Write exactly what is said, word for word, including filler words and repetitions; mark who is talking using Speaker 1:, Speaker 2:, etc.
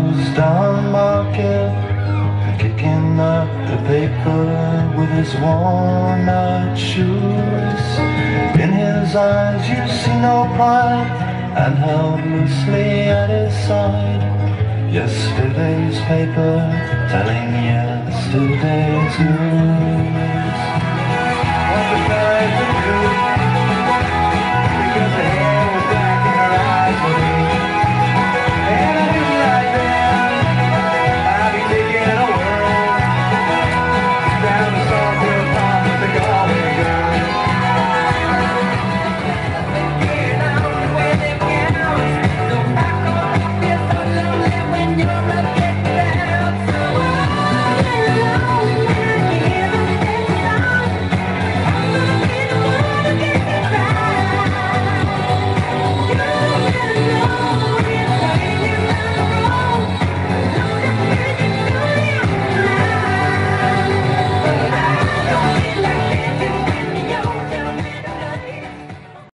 Speaker 1: goes down market, kicking up the paper with his worn-out shoes. In his eyes you see no pride, and held loosely at his side, yesterday's paper telling yesterday's news. What the guy to do?